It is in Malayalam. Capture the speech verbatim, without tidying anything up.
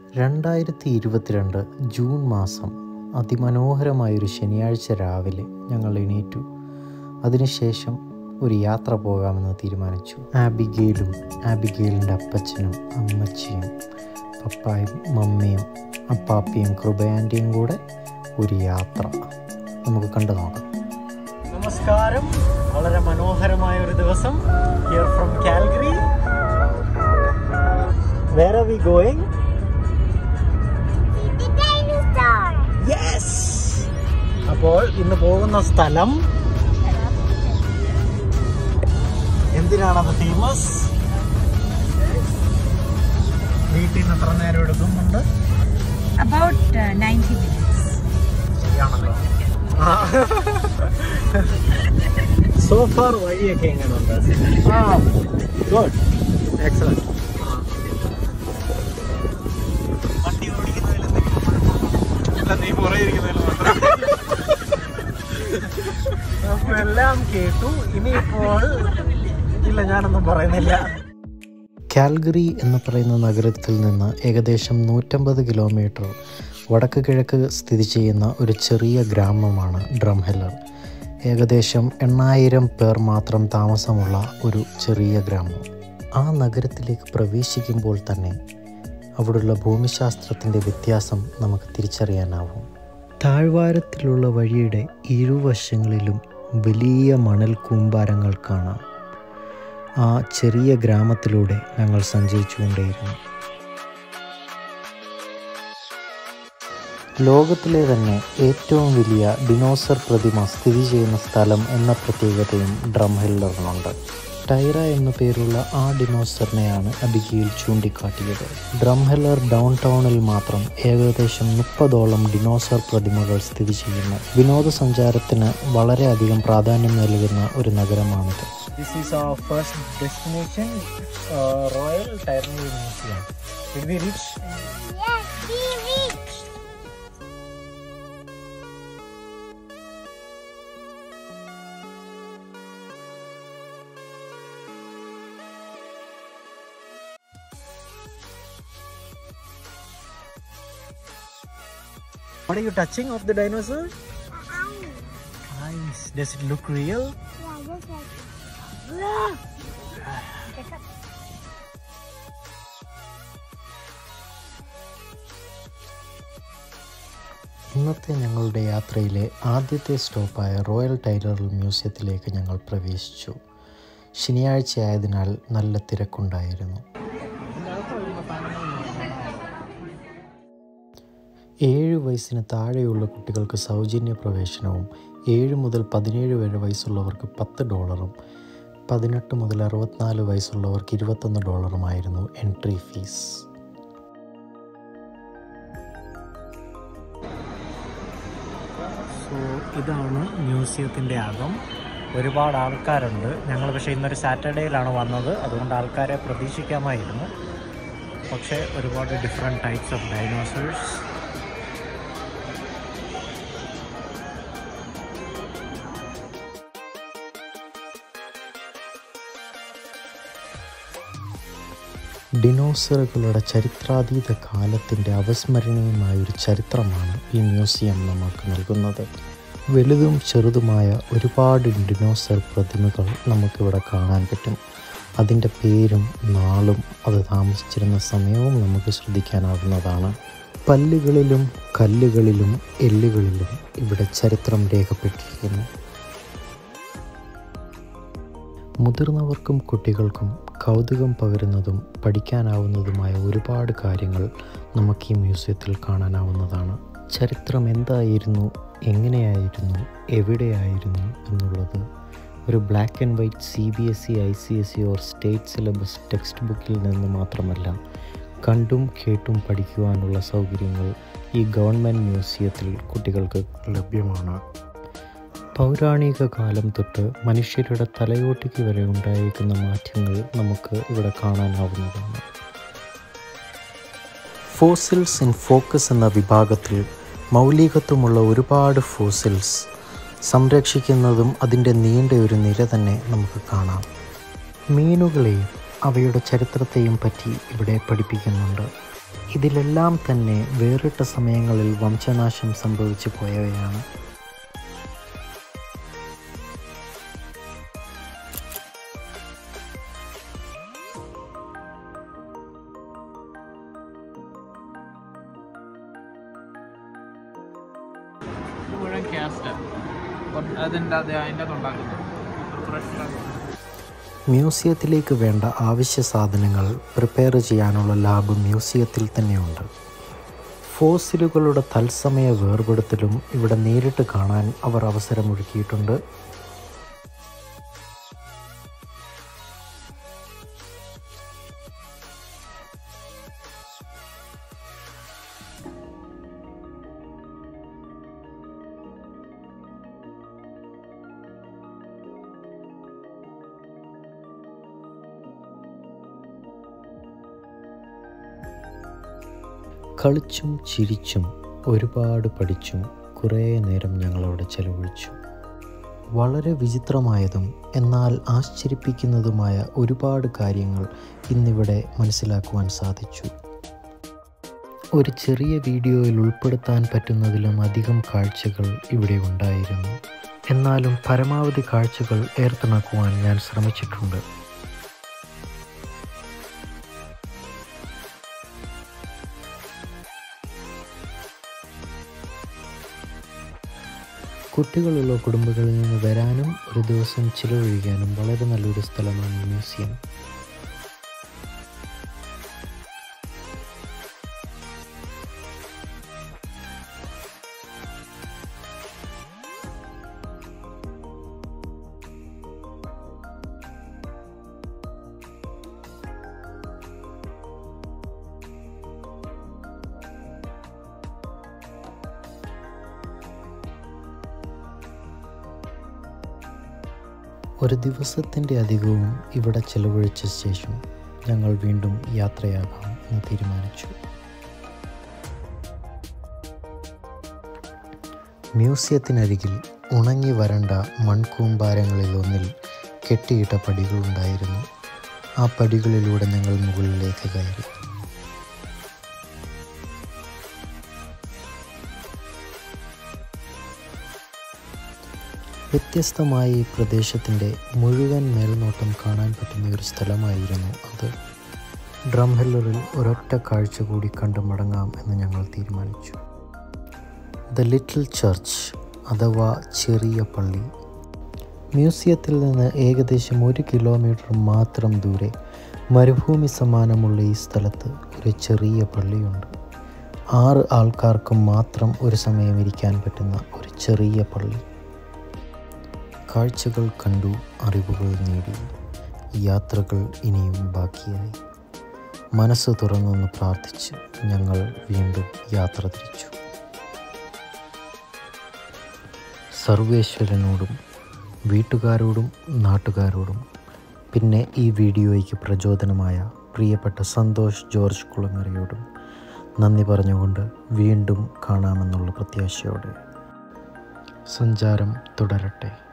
രണ്ടായിരത്തി ഇരുപത്തിരണ്ട് ജൂൺ മാസം അതിമനോഹരമായൊരു ശനിയാഴ്ച രാവിലെ ഞങ്ങൾ എണീറ്റു. അതിനുശേഷം ഒരു യാത്ര പോകാമെന്ന് തീരുമാനിച്ചു. ആബിഗെയിലും ആബിഗെയിലിൻ്റെ അപ്പച്ചനും അമ്മച്ചിയും പപ്പായും മമ്മിയും അപ്പാപ്പിയും കൃപയാൻ്റെയും കൂടെ ഒരു യാത്ര നമുക്ക് കണ്ടു നോക്കാം. നമസ്കാരം. വളരെ മനോഹരമായ ഒരു ദിവസം. Here from Calgary. Where are we going? The dinosaur. Yes. അപ്പോൾ ഇന്ന് പോകുന്ന സ്ഥലം എന്തിനാണത് ഫേമസ്? വീട്ടിൽ നിന്ന് എത്ര നേരം എടുക്കുന്നുണ്ട്? About uh, ninety minutes. ശരിയാണല്ലോ. സോ ഫാർ വഴിയൊക്കെ എങ്ങനെയുണ്ട്? ആ ഗുഡ്, എക്സലന്റ്. വണ്ടി ഓടിക്കുന്നതിൽ നീ പുറകെ ഇരിക്കുന്നതിൽ മാത്രം അപ്പൊ എല്ലാം കേട്ടു. ഇനിയിപ്പോൾ ഇല്ല, ഞാനൊന്നും പറയുന്നില്ല. കാൽഗറി എന്ന് പറയുന്ന നഗരത്തിൽ നിന്ന് ഏകദേശം നൂറ്റമ്പത് കിലോമീറ്റർ വടക്ക് കിഴക്ക് സ്ഥിതി ചെയ്യുന്ന ഒരു ചെറിയ ഗ്രാമമാണ് ഡ്രംഹെല്ലർ. ഏകദേശം എണ്ണായിരം പേർ മാത്രം താമസമുള്ള ഒരു ചെറിയ ഗ്രാമം. ആ നഗരത്തിലേക്ക് പ്രവേശിക്കുമ്പോൾ തന്നെ അവിടെയുള്ള ഭൂമിശാസ്ത്രത്തിൻ്റെ വ്യത്യാസം നമുക്ക് തിരിച്ചറിയാനാവും. താഴ്വാരത്തിലുള്ള വഴിയുടെ ഇരുവശങ്ങളിലും വലിയ മണൽ കൂമ്പാരങ്ങൾ കാണാം. ആ ചെറിയ ഗ്രാമത്തിലൂടെ ഞങ്ങൾ സഞ്ചരിച്ചുകൊണ്ടേയിരുന്നു. ലോകത്തിലെ തന്നെ ഏറ്റവും വലിയ ഡിനോസർ പ്രതിമ സ്ഥിതി ചെയ്യുന്ന സ്ഥലം എന്ന പ്രത്യേകതയും ഡ്രംഹെല്ലറിനുണ്ട്. ടൈറ എന്നു പേരുള്ള ആ ഡിനോസറിനെയാണ് അബിഗെയിൽ ചൂണ്ടിക്കാട്ടിയത്. ഡ്രംഹെല്ലർ ഡൗൺ ടൗണിൽ മാത്രം ഏകദേശം മുപ്പതോളം ഡിനോസർ പ്രതിമകൾ സ്ഥിതി ചെയ്യുന്നു. വിനോദസഞ്ചാരത്തിന് വളരെയധികം പ്രാധാന്യം നൽകുന്ന ഒരു നഗരമാണിത്. This is our first destination, uh, Royal Tyranny Museum. Did we reach? Yes, we reached. What are you touching of the dinosaur? Uh-uh. Eyes. Does it look real? Yeah, just like ഇന്നത്തെ ഞങ്ങളുടെ യാത്രയിലെ ആദ്യത്തെ സ്റ്റോപ്പായ റോയൽ ടൈലറൽ മ്യൂസിയത്തിലേക്ക് ഞങ്ങൾ പ്രവേശിച്ചു. ശനിയാഴ്ച ആയതിനാൽ നല്ല തിരക്കുണ്ടായിരുന്നു. ഏഴ് വയസ്സിന് താഴെയുള്ള കുട്ടികൾക്ക് സൗജന്യ പ്രവേശനവും ഏഴ് മുതൽ പതിനേഴ് വരെ വയസ്സുള്ളവർക്ക് പത്ത് ഡോളറും പതിനെട്ട് മുതൽ അറുപത്തിനാല് വയസ്സുള്ളവർക്ക് ഇരുപത്തൊന്ന് ഡോളറുമായിരുന്നു എൻട്രി ഫീസ്. സോ ഇതാണ് മ്യൂസിയത്തിൻ്റെ അകം. ഒരുപാട് ആൾക്കാരുണ്ട്. ഞങ്ങൾ പക്ഷേ ഇന്നൊരു സാറ്റർഡേയിലാണ് വന്നത്, അതുകൊണ്ട് ആൾക്കാരെ പ്രതീക്ഷിക്കാമായിരുന്നു. പക്ഷേ ഒരുപാട് ഡിഫറെൻറ്റ് ടൈപ്സ് ഓഫ് ഡൈനോസേഴ്സ്. ഡിനോസറുകളുടെ ചരിത്രാതീത കാലത്തിൻ്റെ അവിസ്മരണീയമായൊരു ചരിത്രമാണ് ഈ മ്യൂസിയം നമുക്ക് നൽകുന്നത്. വലുതും ചെറുതുമായ ഒരുപാട് ഡിനോസർ പ്രതിമകൾ നമുക്കിവിടെ കാണാൻ പറ്റും. അതിൻ്റെ പേരും നാളും അത് താമസിച്ചിരുന്ന സമയവും നമുക്ക് ശ്രദ്ധിക്കാനാവുന്നതാണ്. പല്ലുകളിലും കല്ലുകളിലും എല്ലുകളിലും ഇവിടെ ചരിത്രം രേഖപ്പെട്ടിരിക്കുന്നു. മുതിർന്നവർക്കും കുട്ടികൾക്കും കൗതുകം പകരുന്നതും പഠിക്കാനാവുന്നതുമായ ഒരുപാട് കാര്യങ്ങൾ നമുക്ക് ഈ മ്യൂസിയത്തിൽ കാണാനാവുന്നതാണ്. ചരിത്രം എന്തായിരുന്നു, എങ്ങനെയായിരുന്നു, എവിടെയായിരുന്നു എന്നുള്ളത് ഒരു black and white C B S E I C S E or state syllabus text ബുക്കിൽ നിന്ന് മാത്രമല്ല, കണ്ടും കേട്ടും പഠിക്കുവാനുള്ള സൗകര്യങ്ങൾ ഈ ഗവൺമെൻറ് മ്യൂസിയത്തിൽ കുട്ടികൾക്ക് ലഭ്യമാണ്. പൗരാണിക കാലം തൊട്ട് മനുഷ്യരുടെ തലയോട്ടിക്ക് വരെ ഉണ്ടായിരിക്കുന്ന മാറ്റങ്ങൾ നമുക്ക് ഇവിടെ കാണാനാവുന്നതാണ്. ഫോസിൽസ് ഇൻ ഫോക്കസ് എന്ന വിഭാഗത്തിൽ മൗലികത്വമുള്ള ഒരുപാട് ഫോസിൽസ് സംരക്ഷിക്കുന്നതും അതിൻ്റെ നീണ്ട ഒരു നിര തന്നെ നമുക്ക് കാണാം. മീനുകളെയും അവയുടെ ചരിത്രത്തെയും പറ്റി ഇവിടെ പഠിപ്പിക്കുന്നുണ്ട്. ഇതിലെല്ലാം തന്നെ വേറിട്ട സമയങ്ങളിൽ വംശനാശം സംഭവിച്ചു പോയവയാണ്. മ്യൂസിയത്തിലേക്ക് വേണ്ട ആവശ്യ സാധനങ്ങൾ പ്രിപ്പയർ ചെയ്യാനുള്ള ലാബ് മ്യൂസിയത്തിൽ തന്നെയുണ്ട്. ഫോസിലുകളുടെ തത്സമയ വേർപെടുത്തലും ഇവിടെ നേരിട്ട് കാണാൻ അവർ അവസരമൊരുക്കിയിട്ടുണ്ട്. കളിച്ചും ചിരിച്ചും ഒരുപാട് പഠിച്ചും കുറേ നേരം ഞങ്ങളവിടെ ചെലവഴിച്ചു. വളരെ വിചിത്രമായതും എന്നാൽ ആശ്ചര്യപ്പിക്കുന്നതുമായ ഒരുപാട് കാര്യങ്ങൾ ഇന്നിവിടെ മനസ്സിലാക്കുവാൻ സാധിച്ചു. ഒരു ചെറിയ വീഡിയോയിൽ ഉൾപ്പെടുത്താൻ പറ്റുന്നതിലും അധികം കാഴ്ചകൾ ഇവിടെ ഉണ്ടായിരുന്നു. എന്നാലും പരമാവധി കാഴ്ചകൾ ഏർത്തിണക്കുവാൻ ഞാൻ ശ്രമിച്ചിട്ടുണ്ട്. കുട്ടികളുള്ള കുടുംബങ്ങളിൽ നിന്ന് വരാനും ഒരു ദിവസം ചിലവഴിക്കാനും വളരെ നല്ലൊരു സ്ഥലമാണ് മ്യൂസിയം. ഒരു ദിവസത്തിൻ്റെ അധികവും ഇവിടെ ചെലവഴിച്ച ശേഷം ഞങ്ങൾ വീണ്ടും യാത്രയാകാം എന്ന് തീരുമാനിച്ചു. മ്യൂസിയത്തിനരികിൽ ഉണങ്ങി വരണ്ട മൺകൂമ്പാരങ്ങളിൽ ഒന്നിൽ കെട്ടിയിട്ട പടികളുണ്ടായിരുന്നു. ആ പടികളിലൂടെ ഞങ്ങൾ മുകളിലേക്ക് കയറി. വ്യത്യസ്തമായ ഈ പ്രദേശത്തിൻ്റെ മുഴുവൻ മേൽനോട്ടം കാണാൻ പറ്റുന്ന ഒരു സ്ഥലമായിരുന്നു അത്. ഡ്രംഹെല്ലറിൽ ഒരൊറ്റ കാഴ്ച കൂടി കണ്ടു മടങ്ങാം എന്ന് ഞങ്ങൾ തീരുമാനിച്ചു. ദ ലിറ്റിൽ ചർച്ച് അഥവാ ചെറിയ പള്ളി. മ്യൂസിയത്തിൽ നിന്ന് ഏകദേശം ഒരു കിലോമീറ്റർ മാത്രം ദൂരെ മരുഭൂമി സമാനമുള്ള ഈ സ്ഥലത്ത് ഒരു ചെറിയ പള്ളിയുണ്ട്. ആറ് ആൾക്കാർക്കും മാത്രം ഒരു സമയം ഇരിക്കാൻ പറ്റുന്ന ഒരു ചെറിയ പള്ളി. കാഴ്ചകൾ കണ്ടു, അറിവുകൾ നേടി. യാത്രകൾ ഇനിയും ബാക്കിയായി. മനസ്സ് തുറന്നൊന്ന് പ്രാർത്ഥിച്ച് ഞങ്ങൾ വീണ്ടും യാത്ര തിരിച്ചു. സർവേശ്വരനോടും വീട്ടുകാരോടും നാട്ടുകാരോടും പിന്നെ ഈ വീഡിയോയ്ക്ക് പ്രചോദനമായ പ്രിയപ്പെട്ട സന്തോഷ് ജോർജ് കുളങ്ങരയോടും നന്ദി പറഞ്ഞുകൊണ്ട് വീണ്ടും കാണാമെന്നുള്ള പ്രത്യാശയോടെ സഞ്ചാരം തുടരട്ടെ.